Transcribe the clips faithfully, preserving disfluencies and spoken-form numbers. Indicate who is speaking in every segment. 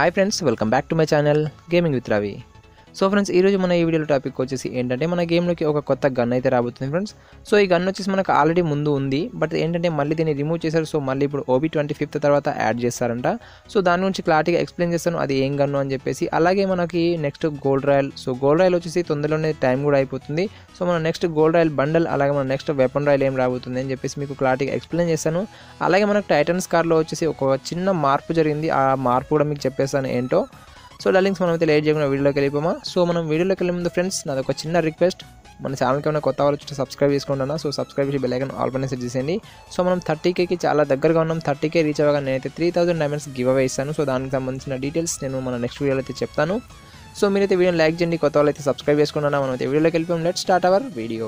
Speaker 1: Hi friends, welcome back to my channel gaming with Ravi. So friends, ఈరోజు మన ఈ వీడియోలో టాపిక్ వచ్చేసి ఏంటంటే మన గేమ్లోకి ఒక కొత్త గన్ అయితే రాబోతుంది ఫ్రెండ్స్. సో ఈ గన్ వచ్చేసి మనకు ఆల్రెడీ ముందు ఉంది, బట్ ఏంటంటే మళ్ళీ దీన్ని రిమూవ్ చేశారు. సో మళ్ళీ ఇప్పుడు ఓబీ ట్వంటీ ఫిఫ్త్ తర్వాత యాడ్ చేస్తారంట. సో దాని గురించి క్లారిటీగా ఎక్స్ప్లెయిన్ చేస్తాను, అది ఏం గన్ను అని చెప్పేసి. అలాగే మనకి next gold royal. So gold royal వచ్చేసి తొందరలోనే టైం కూడా అయిపోతుంది. సో మన నెక్స్ట్ గోల్డ్ రాయల్ బండల్, అలాగే మన నెక్స్ట్ వెపన్ రాయల్ ఏం రాబోతుంది అని చెప్పేసి మీకు క్లారిటీగా ఎక్స్ప్లెయిన్ చేస్తాను. అలాగే మనకు టైటన్స్ కార్లో వచ్చేసి ఒక చిన్న మార్పు జరిగింది, ఆ మార్పు కూడా మీకు చెప్పేస్తాను ఏంటో. సో డార్లింగ్స్, మనం అయితే లేట్ చేయకుండా వీడియోలోకి వెళ్ళిపోమా. సో మనం వీడియోలోకి వెళ్ళే ముందు ఫ్రెండ్స్, నాది ఒక చిన్న రిక్వెస్ట్, మన ఛానల్కి ఏమైనా కొత్త వాళ్ళు వచ్చి సబ్స్క్రైబ్ చేసుకుంటున్నా. సో సబ్స్క్రైబ్ చేసి బెల్ ఐకాన్ ఆల్ పైన సెట్ చేసేయండి. సో మనం థర్టీ కేకి చాలా దగ్గరగా ఉన్నాం. థర్టీ కే రీచ్ అవ్వగా నేనైతే three thousand diamonds give away ఇస్తాను. సో దానికి సంబంధించిన డీటెయిల్స్ నేను మన నెక్స్ట్ వీడియోలో అయితే చెప్తాను. సో మీరైతే వీడియోని లైక్ చేయండి, కొత్త వాళ్ళు అయితే సబ్స్క్రైబ్ చేసుకుంటున్నా. మనం అయితే వీడియోలోకి వెళ్ళిపోయాం. Let's start our video.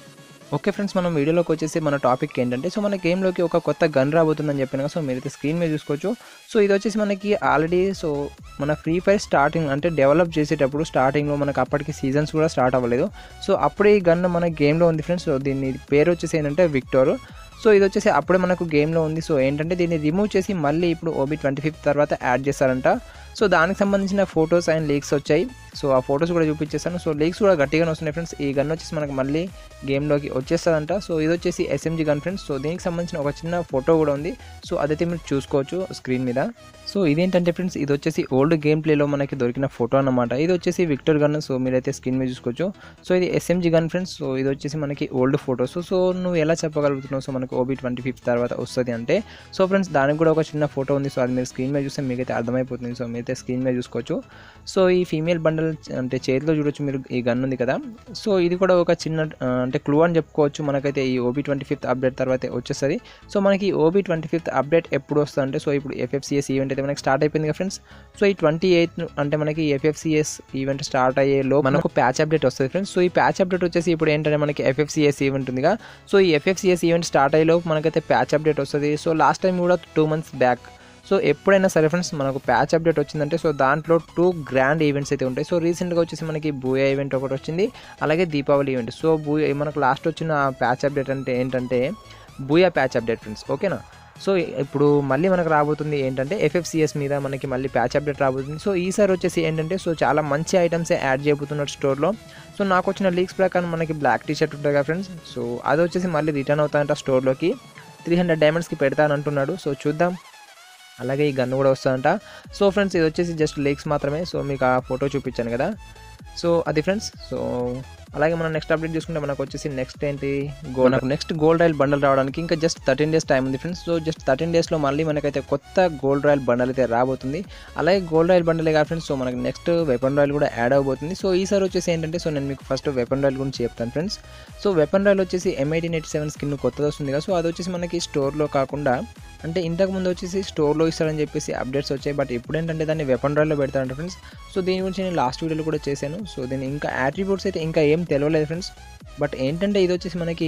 Speaker 1: Okay friends, మనం వీడియోలోకి వచ్చేసి మన టాపిక్ ఏంటంటే, సో మన గేమ్లోకి ఒక కొత్త గన్ రాబోతుందని చెప్పిన. సో మీరైతే స్క్రీన్ మీద చూసుకోవచ్చు. సో ఇది వచ్చేసి మనకి ఆల్రెడీ సో మన ఫ్రీ ఫైర్ స్టార్టింగ్ అంటే డెవలప్ చేసేటప్పుడు స్టార్టింగ్లో మనకు అప్పటికి సీజన్స్ కూడా స్టార్ట్ అవ్వలేదు. సో అప్పుడే ఈ గన్ మన గేమ్లో ఉంది ఫ్రెండ్స్. సో దీని పేరు వచ్చేసి ఏంటంటే విక్టోర్. సో ఇది వచ్చేసి అప్పుడే మనకు గేమ్లో ఉంది. సో ఏంటంటే దీన్ని రిమూవ్ చేసి మళ్ళీ ఇప్పుడు ఓబీ ట్వంటీ ఫిఫ్త్ తర్వాత యాడ్ చేస్తారంట. సో దానికి సంబంధించిన ఫొటోస్ అండ్ లీక్స్ వచ్చాయి. సో ఆ ఫొటోస్ కూడా చూపించేస్తాను. సో లీక్స్ కూడా గట్టిగానే వస్తున్నాయి ఫ్రెండ్స్. ఈ గన్ వచ్చేసి మనకు మళ్ళీ గేమ్లోకి వచ్చేస్తుందంట. సో ఇది వచ్చేసి ఎస్ఎంజీ గన్ ఫ్రెండ్స్. సో దీనికి సంబంధించిన ఒక చిన్న ఫోటో కూడా ఉంది. సో అదైతే మీరు చూసుకోవచ్చు స్క్రీన్ మీద. సో ఇదేంటంటే ఫ్రెండ్స్, ఇది వచ్చేసి ఓల్డ్ గేమ్ ప్లేలో మనకి దొరికిన ఫోటో అన్నమాట. ఇది వచ్చేసి విక్టర్ గన్. సో మీరైతే స్క్రీన్ మీద చూసుకోవచ్చు. సో ఇది ఎస్ఎంజీ గన్ ఫ్రెండ్స్. సో ఇది వచ్చేసి మనకి ఓల్డ్ ఫోటోస్. సో నువ్వు ఎలా చెప్పగలుగుతున్నావు సో మనకి ఓబీ ట్వంటీ ఫిఫ్త్ తర్వాత వస్తుంది అంటే, సో ఫ్రెండ్స్ దానికి కూడా ఒక చిన్న ఫోటో ఉంది. సో అది మీరు స్క్రీన్ మీద చూస్తే మీకైతే అర్థమైపోతుంది. సో మీరైతే స్క్రీన్ మీద చూసుకోవచ్చు. సో ఈ ఫీమేల్ బండల్ అంటే చేతిలో చూడొచ్చు మీరు, ఈ గన్ ఉంది కదా. సో ఇది కూడా ఒక చిన్న అంటే క్లూ అని చెప్పుకోవచ్చు. మనకైతే ఈ ఓబీ ట్వంటీ ఫిఫ్త్ అప్డేట్ తర్వాత వచ్చేస్తుంది. సో మనకి ఓబీ ట్వంటీ ఫిఫ్త్ అప్డేట్ ఎప్పుడు వస్తుంది అంటే, సో ఇప్పుడు ఎఫ్ఎఫ్సిఎస్ ఈవెంట్ అయితే మనకి స్టార్ట్ అయిపోయింది కదా ఫ్రెండ్స్. సో ఈ ట్వంటీ ఎయిత్ అంటే మనకి ఎఫ్ఎఫ్సిఎస్ ఈవెంట్ స్టార్ట్ అయ్యేలో మనకు ప్యాచ్ అప్డేట్ వస్తుంది ఫ్రెండ్స్. సో ఈ ప్యాచ్ అప్డేట్ వచ్చేసి ఇప్పుడు ఏంటంటే మనకి ఎఫ్ఎఫ్సిఎస్ ఈవెంట్ ఉందిగా. సో ఈ ఎఫ్ఎఫ్సిఎస్ ఈవెంట్ స్టార్ట్ అయ్యేలో మనకైతే ప్యాచ్ అప్డేట్ వస్తుంది. సో లాస్ట్ టైం కూడా టూ మంత్స్ బ్యాక్ సో ఎప్పుడైనా సరే ఫ్రెండ్స్ మనకు ప్యాచ్ అప్డేట్ వచ్చిందంటే, సో దాంట్లో టూ గ్రాండ్ ఈవెంట్స్ అయితే ఉంటాయి. సో రీసెంట్గా వచ్చేసి మనకి బూయా ఈవెంట్ ఒకటి వచ్చింది, అలాగే దీపావళి ఈవెంట్. సో బూయా మనకు లాస్ట్ వచ్చిన ప్యాచ్ అప్డేట్ అంటే ఏంటంటే బూయా ప్యాచ్ అప్డేట్ ఫ్రెండ్స్, ఓకేనా. సో ఇప్పుడు మళ్ళీ మనకు రాబోతుంది ఏంటంటే ఎఫ్ఎఫ్సిఎస్ మీద మనకి మళ్ళీ ప్యాచ్ అప్డేట్ రాబోతుంది. సో ఈసారి వచ్చేసి ఏంటంటే సో చాలా మంచి ఐటమ్సే యాడ్ చేయబోతున్నారు స్టోర్లో. సో నాకు వచ్చిన లీక్స్ ప్రకారం మనకి బ్లాక్ టీ షర్ట్ ఉంటుంది కదా ఫ్రెండ్స్. సో అది వచ్చేసి మళ్ళీ రిటర్న్ అవుతాయంట స్టోర్లోకి. త్రీ హండ్రెడ్ డైమండ్స్కి పెడతానంటున్నాడు. సో చూద్దాం. అలాగే ఈ గన్ను కూడా వస్తుందంట. సో ఫ్రెండ్స్ ఇది వచ్చేసి జస్ట్ లీక్స్ మాత్రమే. సో మీకు ఆ ఫోటో చూపించాను కదా. సో అది ఫ్రెండ్స్. సో అలాగే మనం నెక్స్ట్ అప్డేట్ చూసుకుంటే మనకు వచ్చేసి నెక్స్ట్ ఏంటి గో నాకు నెక్స్ట్ గోల్డ్ రాయల్ బండల్ రావడానికి ఇంకా జస్ట్ థర్టీన్ డేస్ టైం ఉంది ఫ్రెండ్స్. సో జస్ట్ థర్టీన్ డేస్లో మళ్ళీ మనకైతే కొత్త గోల్డ్ రాయల్ బండల్ అయితే రాబోతుంది. అలాగే గోల్డ్ రాయల్ బండలే కాదు ఫ్రెండ్స్, సో మనకి నెక్స్ట్ వెపన్ రాయల్ కూడా యాడ్ అవబోతుంది. సో ఈసారి వచ్చేసి ఏంటంటే సో నేను మీకు ఫస్ట్ వెపన్ రాయల్ గురించి చెప్తాను ఫ్రెండ్స్. సో వెపన్ రాయల్ వచ్చేసి M eighteen eighty seven skin కొత్తది వస్తుంది కదా. సో అది వచ్చేసి మనకి స్టోర్లో కాకుండా అంటే ఇంతకుముందు వచ్చేసి స్టోర్లో ఇస్తారని చెప్పేసి అప్డేట్స్ వచ్చాయి, బట్ ఇప్పుడు ఏంటంటే దాన్ని వెపన్ రాయల్లో పెడతారంట ఫ్రెండ్స్. సో దీని గురించి నేను లాస్ట్ వీడియోలో కూడా చేశాను. సో దీని ఇంకా యాట్రిబ్యూట్స్ అయితే ఇంకా ఏం తెలియలేదు ఫ్రెండ్స్, బట్ ఏంటంటే ఇది వచ్చేసి మనకి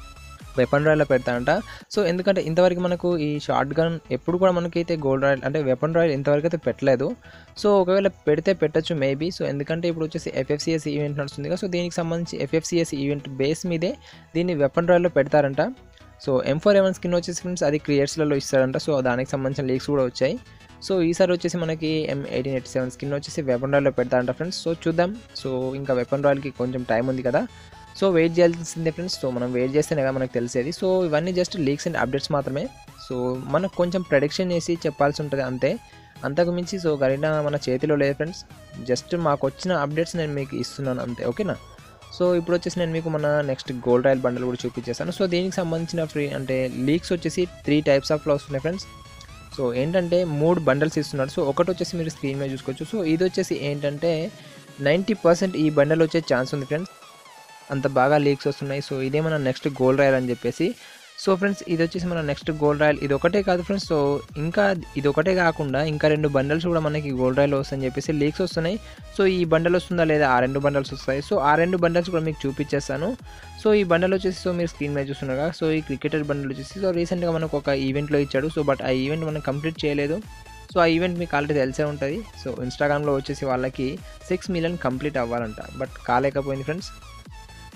Speaker 1: వెపన్ రాయల్లో పెడతారంట. సో ఎందుకంటే ఇంతవరకు మనకు ఈ షార్ట్ గన్ ఎప్పుడు కూడా మనకైతే గోల్డ్ రాయల్ అంటే వెపన్ రాయల్ ఇంతవరకు అయితే పెట్టలేదు. సో ఒకవేళ పెడితే పెట్టచ్చు మేబీ. సో ఎందుకంటే ఇప్పుడు వచ్చేసి ఎఫ్ఎఫ్సిఎస్ ఈవెంట్ నడుస్తుంది కదా. సో దీనికి సంబంధించి ఎఫ్ఎఫ్సిఎస్ ఈవెంట్ బేస్ మీదే దీన్ని వెపన్ రాయల్లో పెడతారంట. సో ఎం ఫోర్ ఎవెన్ స్కిన్ వచ్చేసి ఫ్రెండ్స్ అది క్రియేట్స్లలో ఇస్తారంట. సో దానికి సంబంధించిన లీక్స్ కూడా వచ్చాయి. సో ఈసారి వచ్చేసి మనకి M eighteen eighty seven skin వచ్చేసి వెపన్ రాయల్లో పెడతారంట ఫ్రెండ్స్. సో చూద్దాం. సో ఇంకా వెపన్ రాయల్కి కొంచెం టైం ఉంది కదా. సో వెయిట్ చేయాల్సిందే ఫ్రెండ్స్. సో మనం వెయిట్ చేస్తేనే కదా మనకు తెలిసేది. సో ఇవన్నీ జస్ట్ లీక్స్ అండ్ అప్డేట్స్ మాత్రమే. సో మనకు కొంచెం ప్రెడిక్షన్ చేసి చెప్పాల్సి ఉంటుంది అంతే, అంతకు మించి సో గరిన మన చేతిలో లేదు ఫ్రెండ్స్. జస్ట్ మాకు వచ్చిన అప్డేట్స్ నేను మీకు ఇస్తున్నాను అంతే, ఓకేనా. సో ఇప్పుడు వచ్చేసి నేను మీకు మన నెక్స్ట్ గోల్డ్ రాయల్ బండల్ కూడా చూపించేస్తాను. సో దీనికి సంబంధించిన ఫ్రీ అంటే లీక్స్ వచ్చేసి త్రీ టైప్స్ ఆఫ్లో వస్తున్నాయి ఫ్రెండ్స్. సో ఏంటంటే మూడు బండల్స్ ఇస్తున్నాడు. సో ఒకటి వచ్చేసి మీరు స్క్రీన్ మీద చూసుకోవచ్చు. సో ఇది వచ్చేసి ఏంటంటే నైంటీ పర్సెంట్ ఈ బండల్ వచ్చే ఛాన్స్ ఉంది ఫ్రెండ్స్, అంత బాగా లీక్స్ వస్తున్నాయి. సో ఇదే మన నెక్స్ట్ గోల్డ్ రాయల్ అని చెప్పేసి. సో ఫ్రెండ్స్ ఇది వచ్చేసి మన నెక్స్ట్ గోల్డ్ రాయల్. ఇది ఒకటే కాదు ఫ్రెండ్స్, సో ఇంకా ఇది ఒకటే కాకుండా ఇంకా రెండు బండల్స్ కూడా మనకి గోల్డ్ రాయల్ వస్తాయని చెప్పేసి లీక్స్ వస్తున్నాయి. సో ఈ బండల్ వస్తుందా లేదా, ఆ రెండు బండల్స్ వస్తాయి. సో ఆ రెండు బండల్స్ కూడా మీకు చూపించేస్తాను. సో ఈ బండల్ వచ్చేసి సో మీరు స్క్రీన్ మీద చూస్తున్నారు కదా. సో ఈ క్రికెటర్ బండల్ వచ్చేసి సో రీసెంట్గా మనకు ఒక ఈవెంట్లో ఇచ్చాడు. సో బట్ ఆ ఈవెంట్ మనం కంప్లీట్ చేయలేదు. సో ఆ ఈవెంట్ మీకు ఆల్రెడీ తెలిసే ఉంటుంది. సో ఇన్స్టాగ్రామ్లో వచ్చేసి వాళ్ళకి సిక్స్ మిలియన్ కంప్లీట్ అవ్వాలంట, బట్ కాలేకపోయింది ఫ్రెండ్స్.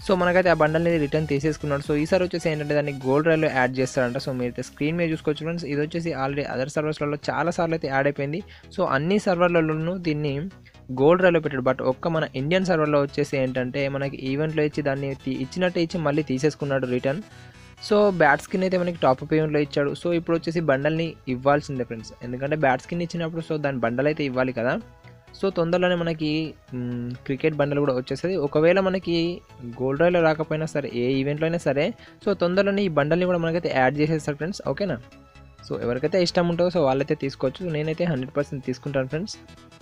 Speaker 1: సో మనకైతే ఆ బండల్ని రిటర్న్ తీసేసుకున్నాడు. సో ఈసారి వచ్చేసి ఏంటంటే దాన్ని గోల్డ్ రైల్లో యాడ్ చేస్తారంట. సో మీరైతే స్క్రీన్ మీద చూసుకోవచ్చు ఫ్రెండ్స్. ఇది వచ్చేసి ఆల్రెడీ అదర్ సర్వర్స్లలో చాలా సార్లు అయితే యాడ్ అయిపోయింది. సో అన్ని సర్వర్లలోనూ దీన్ని గోల్డ్ రైల్లో పెట్టాడు. బట్ ఒక్క మన ఇండియన్ సర్వర్లో వచ్చేసి ఏంటంటే మనకి ఈవెంట్లో ఇచ్చి దాన్ని ఇచ్చినట్టే ఇచ్చి మళ్ళీ తీసేసుకున్నాడు రిటర్న్. సో బ్యాట్ స్కిన్ అయితే మనకి టాప్ అప్ ఈవెంట్లో ఇచ్చాడు. సో ఇప్పుడు వచ్చేసి బండల్ని ఇవ్వాల్సిందే ఫ్రెండ్స్, ఎందుకంటే బ్యాట్ స్కిన్ ఇచ్చినప్పుడు సో దాని బండల్ అయితే ఇవ్వాలి కదా. సో తొందరలోనే మనకి క్రికెట్ బండల్ కూడా వచ్చేస్తుంది. ఒకవేళ మనకి గోల్డ్ రైల్లో రాకపోయినా సరే, ఏ ఈవెంట్లో అయినా సరే, సో తొందరలోనే ఈ బండల్ని కూడా మనకైతే యాడ్ చేసేస్తారు ఫ్రెండ్స్. ఓకేనా. సో ఎవరికైతే ఇష్టం ఉంటుందో సో వాళ్ళైతే తీసుకోవచ్చు. నేనైతే హండ్రెడ్ పర్సెంట్ తీసుకుంటాను ఫ్రెండ్స్.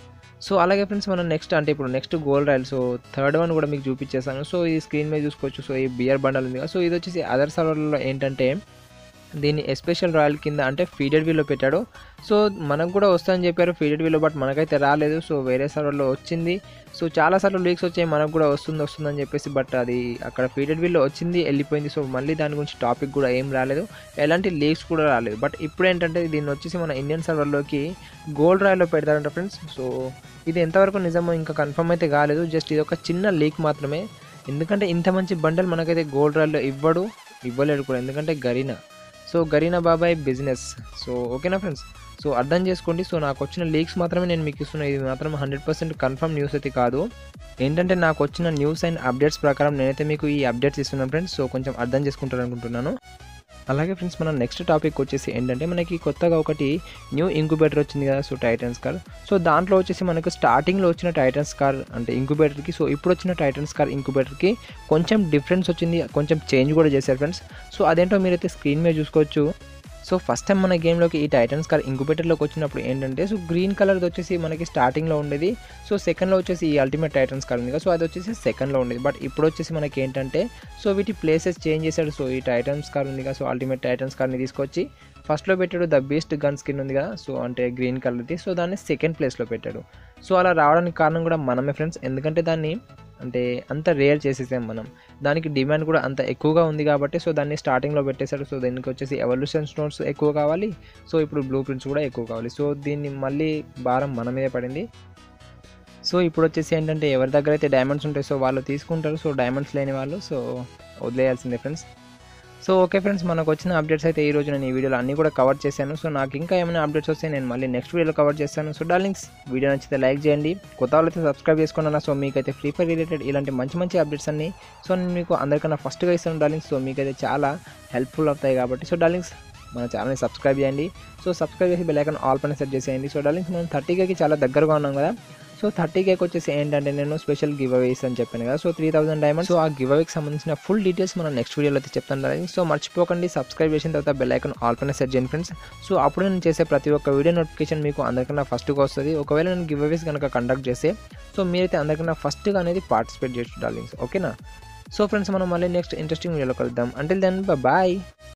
Speaker 1: సో అలాగే ఫ్రెండ్స్ మనం నెక్స్ట్ అంటే ఇప్పుడు next gold royal, so third one కూడా మీకు చూపించేస్తాను. సో ఈ స్క్రీన్ మీద చూసుకోవచ్చు. సో ఈ బియర్ బండల్ ఉంది కదా. సో ఇది వచ్చేసి అదర్ సర్వర్లో ఏంటంటే దీన్ని ఎస్పెషల్ రాయల్ కింద అంటే ఫీడెడ్ వీల్లో పెట్టాడు. సో మనకు కూడా వస్తుందని చెప్పారు ఫీడెడ్ వీల్లో, బట్ మనకైతే రాలేదు. సో వేరే సర్వర్లో వచ్చింది. సో చాలాసార్లు లీక్స్ వచ్చాయి మనకు కూడా వస్తుంది వస్తుందని చెప్పేసి, బట్ అది అక్కడ ఫీడెడ్ వీల్లో వచ్చింది వెళ్ళిపోయింది. సో మళ్ళీ దాని గురించి టాపిక్ కూడా ఏం రాలేదు, ఎలాంటి లీక్స్ కూడా రాలేదు. బట్ ఇప్పుడు ఏంటంటే దీన్ని వచ్చేసి మన ఇండియన్ సర్వర్లోకి గోల్డ్ రాయల్లో పెడతారంట ఫ్రెండ్స్. సో ఇది ఎంతవరకు నిజమో ఇంకా కన్ఫర్మ్ అయితే కాలేదు, జస్ట్ ఇది ఒక చిన్న లీక్ మాత్రమే. ఎందుకంటే ఇంత మంచి బండల్ మనకైతే గోల్డ్ రాయల్లో ఇవ్వడు, ఇవ్వలేడు కూడా, ఎందుకంటే గరీనా. సో గరీనా బాబాయ్ బిజినెస్. సో ఓకేనా ఫ్రెండ్స్. సో అర్థం చేసుకోండి. సో నాకు వచ్చిన లీక్స్ మాత్రమే నేను మీకు ఇస్తున్నా, ఇది మాత్రం హండ్రెడ్ పర్సెంట్ కన్ఫర్మ్ న్యూస్ అయితే కాదు. ఏంటంటే నాకు వచ్చిన న్యూస్ అండ్ అప్డేట్స్ ప్రకారం నేనైతే మీకు ఈ అప్డేట్స్ ఇస్తున్నాను ఫ్రెండ్స్. సో కొంచెం అర్థం చేసుకుంటారు అనుకుంటున్నాను. అలాగే ఫ్రెండ్స్ మనం నెక్స్ట్ టాపిక్ వచ్చేసి ఏంటంటే మనకి కొత్తగా ఒకటి న్యూ ఇంక్యుబేటర్ వచ్చింది కదా. So Titans car. సో దాంట్లో వచ్చేసి మనకు స్టార్టింగ్లో వచ్చిన టైటన్స్ కార్ అంటే ఇంక్యుబేటర్కి, సో ఇప్పుడు వచ్చిన టైటన్స్ కార్ ఇంక్యుబేటర్కి కొంచెం డిఫరెన్స్ వచ్చింది, కొంచెం చేంజ్ కూడా చేశారు ఫ్రెండ్స్. సో అదేంటో మీరైతే స్క్రీన్ మీద చూసుకోవచ్చు. సో ఫస్ట్ టైం మన గేమ్లోకి ఈ టైటన్స్ కార్ ఇంక్యుబేటర్లోకి వచ్చినప్పుడు ఏంటంటే సో గ్రీన్ కలర్ది వచ్చేసి మనకి స్టార్టింగ్లో ఉండేది. సో సెకండ్లో వచ్చేసి ఈ అల్టిమేట్ టైటన్స్ కార్ ఉంది కదా. సో అది వచ్చేసి సెకండ్లో ఉండేది. బట్ ఇప్పుడు వచ్చేసి మనకి ఏంటంటే సో వీటి ప్లేసెస్ చేంజ్ చేశాడు. సో ఈ టైటన్స్ కార్ ఉంది కదా, సో అల్టిమేట్ టైటన్స్ కార్ని తీసుకొచ్చి ఫస్ట్లో పెట్టాడు. ద బెస్ట్ గన్ స్కిన్ ఉంది కదా, సో అంటే గ్రీన్ కలర్ది. సో దాన్ని సెకండ్ ప్లేస్లో పెట్టాడు. సో అలా రావడానికి కారణం కూడా మనమే ఫ్రెండ్స్, ఎందుకంటే దాన్ని అంటే అంత రేర్ చేసేసాం మనం, దానికి డిమాండ్ కూడా అంత ఎక్కువగా ఉంది కాబట్టి సో దాన్ని స్టార్టింగ్లో పెట్టేశాడు. సో దీనికి వచ్చేసి ఎవల్యూషన్ స్టోన్స్ ఎక్కువ కావాలి, సో ఇప్పుడు బ్లూ ప్రింట్స్ కూడా ఎక్కువ కావాలి. సో దీన్ని మళ్ళీ భారం మన మీదే పడింది. సో ఇప్పుడు వచ్చేసి ఏంటంటే ఎవరి దగ్గర అయితే డైమండ్స్ ఉంటాయి సో వాళ్ళు తీసుకుంటారు. సో డైమండ్స్ లేని వాళ్ళు సో వదిలేయాల్సిందే ఫ్రెండ్స్. సో ఓకే ఫ్రెండ్స్, మనకు వచ్చిన అప్డేట్స్ అయితే ఈ రోజు నేను ఈ వీడియోలో అన్నీ కూడా కవర్ చేశాను. సో నాకు ఇంకా ఏమైనా అప్డేట్స్ వస్తే నేను మళ్ళీ నెక్స్ట్ వీడియోలో కవర్ చేస్తాను. సో డార్లింగ్స్, వీడియో నచ్చితే లైక్ చేయండి, కొత్త వాళ్ళైతే సబ్స్క్రైబ్ చేసుకున్నాను. సో మీకైతే ఫ్రీ ఫైర్ రిలేటెడ్ ఇలాంటి మంచి మంచి అప్డేట్స్ అన్ని సో నేను మీకు అందరికన్నా ఫస్ట్గా ఇస్తాను డార్లింగ్స్. సో మీకైతే చాలా హెల్ప్ఫుల్ అవుతాయి కాబట్టి సో డార్లింగ్స్ మన ఛానల్ని సబ్స్క్రైబ్ చేయండి. సో సబ్స్క్రైబ్ చేసి బెల్ ఐకాన్ ఆల్ పైన సెట్ చేసేయండి. సో డార్లింగ్స్ మనం థర్టీ కేకి చాలా దగ్గరగా ఉన్నాం కదా. సో థర్టీ కేకి వచ్చేసి ఏంటంటే నేను స్పెషల్ గివ్ అవేస్ అని చెప్పాను కదా. So three thousand diamonds. So ఆ గివ్ అవేకి సంబంధించిన ఫుల్ డీటెయిల్స్ మనం నెక్స్ట్ వీడియోలో అయితే చెప్తాను డార్లింగ్. సో మర్చిపోకండి సబ్స్క్రైబ్ చేసిన తర్వాత బెల్ ఐకాన్ ఆల్ పైన సెట్ చేయండి ఫ్రెండ్స్. సో అప్పుడు నేను చేసే ప్రతి ఒక్క వీడియో నోటిఫికేషన్ మీకు అందరికన్నా ఫస్ట్గా వస్తుంది. ఒకవేళ నేను గివ్ అవేస్ కనుక కండక్ట్ చేస్తే సో మీరైతే అందరికన్నా ఫస్ట్గా అనేది పార్టిసిపేట్ చేయొచ్చు డార్లింగ్స్. ఓకేనా. సో ఫ్రెండ్స్ మనం మళ్ళీ నెక్స్ట్ ఇంట్రెస్టింగ్ వీడియోలో కలుద్దాం. Until then bye.